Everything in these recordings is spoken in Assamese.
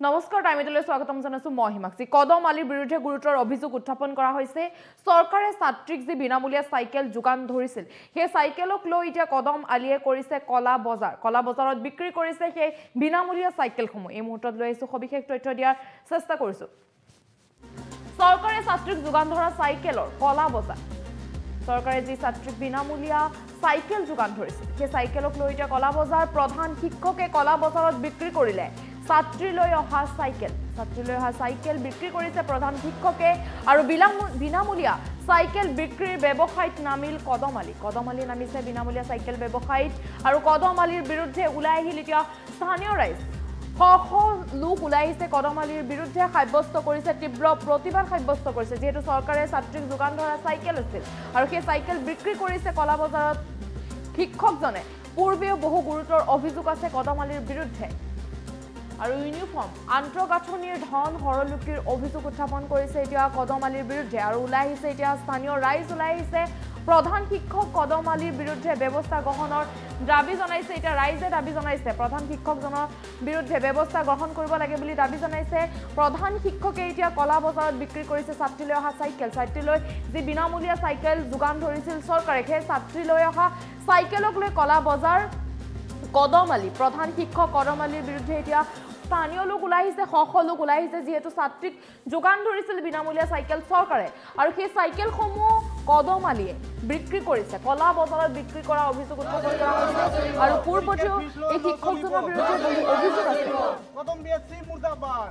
নমস্কাৰ টাইমিটলৈ স্বাগতম জনাইছো মই হিমাক্ষী কদম আলীৰ বিৰুদ্ধে গুৰুতৰ অভিযোগ উত্থাপন কৰা হৈছে চৰকাৰে ছাত্ৰীক যি বিনামূলীয়া সাইকেল যোগান ধৰিছিল সেই সাইকেলক লৈ এতিয়া কদম আলীয়ে কৰিছে কলা বজাৰত বিক্ৰী কৰিছে সেই বিনামূলীয়া সাইকেলসমূহ এই মুহূৰ্তত লৈ আহিছো সবিশেষ তথ্য দিয়াৰ চেষ্টা কৰিছো চৰকাৰে ছাত্ৰীক যোগান ধৰা সাইকেলৰ কলা বজাৰ চৰকাৰে যি ছাত্ৰীক বিনামূলীয়া সাইকেল যোগান ধৰিছিল সেই সাইকেলক লৈ এতিয়া কলা বজাৰ প্ৰধান শিক্ষকে কলা বজাৰত বিক্ৰী কৰিলে ছাত্ৰীলৈ অহা সাইকেল বিক্ৰী কৰিছে প্ৰধান শিক্ষকে আৰু বিনামূলীয়া সাইকেল বিক্ৰীৰ ব্যৱসায়ত নামিল কদম আলী নামিছে বিনামূলীয়া সাইকেল ব্যৱসায়ত আৰু কদম আলীৰ বিৰুদ্ধে ওলাই আহিল এতিয়া স্থানীয় ৰাইজ লোক ওলাই আহিছে কদম আলীৰ বিৰুদ্ধে সাব্যস্ত কৰিছে তীব্ৰ প্ৰতিবাদ সাব্যস্ত কৰিছে যেহেতু চৰকাৰে ছাত্ৰীক যোগান ধৰা সাইকেল আছিল আৰু সেই সাইকেল বিক্ৰী কৰিছে কলা বজাৰত শিক্ষকজনে পূৰ্বেও বহু গুৰুতৰ অভিযোগ আছে কদম আলীৰ বিৰুদ্ধে আৰু ইউনিফৰ্ম আন্তঃগাঁথনিৰ ধন হৰলুকিৰ অভিযোগ উত্থাপন কৰিছে এতিয়া কদম আলীৰ বিৰুদ্ধে আৰু ওলাই আহিছে এতিয়া স্থানীয় ৰাইজ ওলাই আহিছে প্ৰধান শিক্ষক কদম আলীৰ বিৰুদ্ধে ব্যৱস্থা গ্ৰহণৰ দাবী জনাইছে এতিয়া ৰাইজে দাবী জনাইছে প্ৰধান শিক্ষকজনৰ বিৰুদ্ধে ব্যৱস্থা গ্ৰহণ কৰিব লাগে বুলি দাবী জনাইছে প্ৰধান শিক্ষকে এতিয়া কলা বজাৰত বিক্ৰী কৰিছে ছাত্ৰীলৈ অহা ছাত্ৰীলৈ যি বিনামূলীয়া সাইকেল যোগান ধৰিছিল চৰকাৰে সেই ছাত্ৰীলৈ অহা সাইকেলক লৈ কলা বজাৰ কদম আলী প্ৰধান শিক্ষক কদম আলীৰ বিৰুদ্ধে এতিয়া স্থানীয় লোক ওলাই আহিছে লোক ওলাই আহিছে যেহেতু ছাত্ৰীক যোগান ধৰিছিল বিনামূলীয়া সাইকেল চৰকাৰে আৰু সেই সাইকেলসমূহ কদম আলীয়ে বিক্ৰী কৰিছে কলা বজাৰত বিক্ৰী কৰা অভিযোগ উত্থাপন কৰা হৈছে আৰু পূৰ্বতেও এই শিক্ষকজনৰ বিৰুদ্ধে বহু অভিযোগ আছে কদম বিএসসি মুর্দাবাদ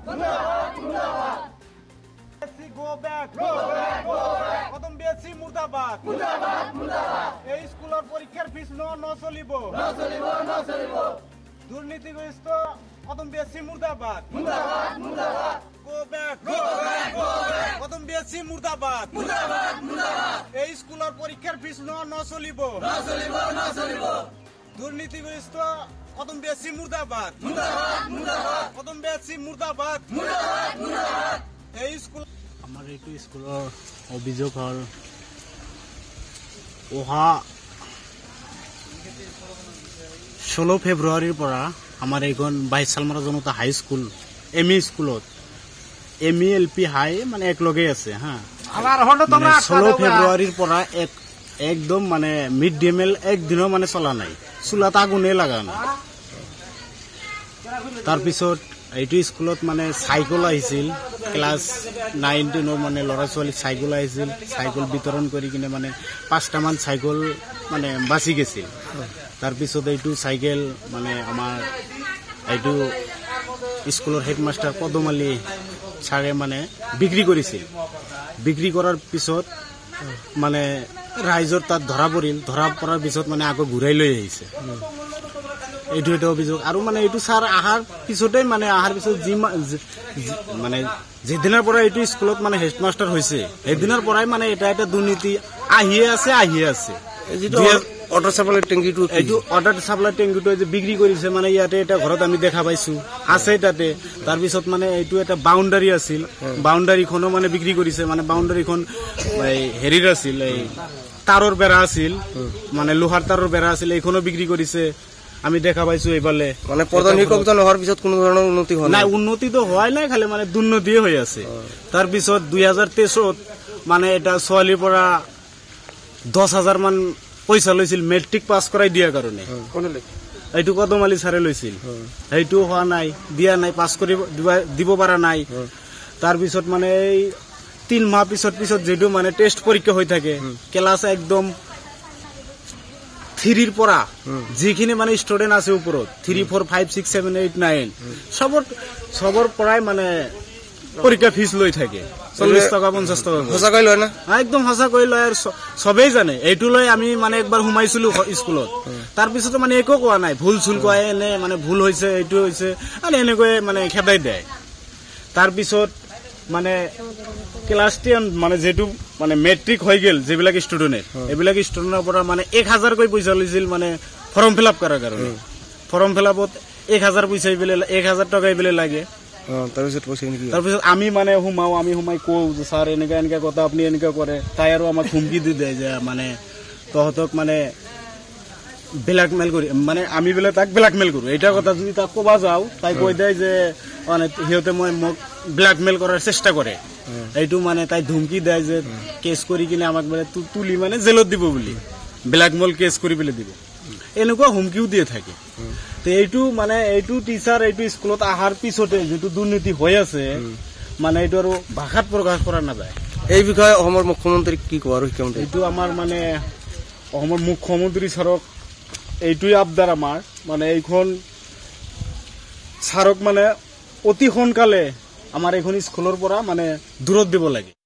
Go back. কদম বিএসসি মুর্দাবাদ এই স্কুলের পরীক্ষার ফিস ন চলিব দুর্নীতিগ্রস্ত কদম বিএসসি মুর্দাবাদ Go back. কদম বিএসসি মুর্দাবাদ এই স্কুলের পরীক্ষার ফিস ন চলিব দুর্নীতিগ্রস্ত কদম বিএসসি মুর্দাবাদ কদম বিএসসি মুর্দাবাদ এই স্কুল আমাৰ এইটো স্কুলৰ অভিযোগ হ'ল অহা 16 ফেব্ৰুৱাৰীৰ পৰা আমাৰ এইখন 22 Chalmara Janata high school ME স্কুলত এমই এলপি হাই মানে একলগে আছে হা 16 ফেব্ৰুৱাৰীৰ পৰা একদম মানে মিড ডে মিল একদিনও মানে চলা নাই চুলাত আগুনে লাগা নাই তাৰপিছত এইটো স্কুলত মানে সাইকেল আহিছিল ক্লাস 9 10 মানে লৰা ছোৱালী সাইকেল আহিছিল সাইকেল বিতৰণ কৰি কিনে মানে 5টা মান সাইকেল মানে বাচি গৈছিল তাৰ পিছত এইটো সাইকেল মানে আমাৰ এইটো স্কুলৰ হেডমাস্টাৰ কদম আলী ছাৰে মানে বিক্ৰী কৰিছিল বিক্ৰী কৰাৰ পিছত মানে ৰাইজৰ তাত ধৰা পৰাৰ পিছত মানে আকৌ ঘূৰাই লৈ আহিছে এইটো এটা অভিযোগ আৰু মানে এইটো ছাৰ আহাৰ পিছতে মানে মানে যেদিনৰ পৰা এইটো স্কুলত মানে হেডমাস্টাৰ হৈছে সেইদিনৰ পৰাই মানে এটা দুৰ্নীতি আহিয়ে আছে অটো সাপ্লাই টেংকিটো এইটো অটো সাপ্লাই টেংকিটো যে বিক্ৰী কৰিছে মানে ইয়াতে এটা ঘৰত আমি দেখা পাইছো আছে তাতে তাৰপিছত মানে এইটো এটা বাউণ্ডাৰী আছিল বাউণ্ডাৰীখনো মানে বিক্ৰী কৰিছে মানে বাউণ্ডাৰীখন হেৰিৰ আছিল এই তাৰৰ বেৰা আছিল মানে লোহাৰ তাৰৰ বেৰা আছিল এইখনো বিক্ৰী কৰিছে আমি দেখা পাইছো এইবালে মানে প্ৰধান শিক্ষকজন হোৱাৰ পিছত কোনো ধৰণৰ উন্নতি হোৱা নাই উন্নতিটো হোৱাই নাই খালি মানে দুৰ্নীতিয়ে হৈ আছে তাৰ পিছত 2023ত মানে এটা ছোৱালীৰ পৰা 10,000 মান পইচা লৈছিল মেট্ৰিক পাছ কৰাই দিয়াৰ কাৰণে এইটো কদম আলী ছাৰে লৈছিল সেইটো হোৱা নাই দিয়া নাই পাছ কৰি দিব পৰা নাই তাৰ পিছত মানে এই 3 মাহ পিছত যেটো মানে টেষ্ট পৰীক্ষা হৈ থাকে ক্লাছ একদম 3 পৰা যিখিনি মানে ষ্টুডেন্ট আছে ওপৰত 3 4 5 6 7 8 9 সবৰ পৰাই মানে পৰীক্ষা ফিস লৈ থাকে 40 টকা 50 টকা সঁচাকৈ লয় না একদম সঁচাকৈ লয় আৰু সবেই জানে এইটো লৈ আমি মানে একবাৰ সোমাইছিলো স্কুলত তাৰ পিছত মানে একো কোৱা নাই ভুল কোৱা এনে মানে ভুল হৈছে এইটো হৈছে আৰু এনেকৈ মানে খেদাই দেয় তাৰ পিছত মানে ক্লাস 10 মানে যেটো মানে মেট্ৰিক হৈ গেল যেবিলাক ষ্টুডেন্ট এবিলাক ষ্টুডেন্টৰ পৰা মানে 1000 কৈ পইচা লৈছিল মানে ফৰ্ম ফিলআপ কৰাৰ কাৰণে ফৰ্ম ফিলআপত 1000 পইচা ইবেলে 1000 টকা ইবেলে লাগে তাৰপিছত আমি মানে সোমাই কওঁ যে ছাৰ এনেকা কথা আপুনি এনেকা কৰে তাই আৰু আমাক হুমকি দি দিয়ে যে মানে তহঁতক মানে ব্ল্যাকমেল করি মানে আমি বোলে তাক ব্ল্যাকমেল কৰো এইটা কথা যদি তাক কবা যাও তাই কৈ দেয় যে মানে সিহঁতে মই মোক ব্ল্যাকমেল করার চেষ্টা করে এইটো মানে তাই ধমকি দেয় যে কেস কৰি কিনে আমাক বোলে তুলি মানে জেলত দিব বুলি ব্ল্যাকমেল কেস কৰি পেলে দিব এনেকুৱা হুমকিও দিয়ে থাকে তো এইটো মানে এইটো টিচার এইটো স্কুলত আহাৰ পিছতে যেটো দুৰ্নীতি হৈ আছে মানে এইটো আৰু ভাষাত প্ৰকাশ কৰা নাযায় এই বিষয়ে অসমৰ মুখ্যমন্ত্ৰী কি কব আৰু শিক্ষামন্ত্ৰী এইটো আমাৰ মানে অসমৰ মুখ্যমন্ত্ৰী ছাৰক এইটোই আবদাৰ আমাৰ মানে এইখন ছাৰক মানে অতি সোনকালে আমাৰ এইখন স্কুলৰ পৰা মানে দূৰত দিব লাগে।